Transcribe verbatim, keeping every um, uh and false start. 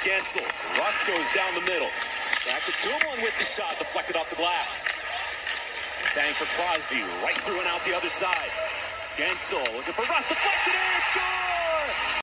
Gensel. Russ goes down the middle. Back to Dumoulin with the shot, deflected off the glass. Tang for Crosby, right through and out the other side. Gensel looking for Russ, deflected in, score!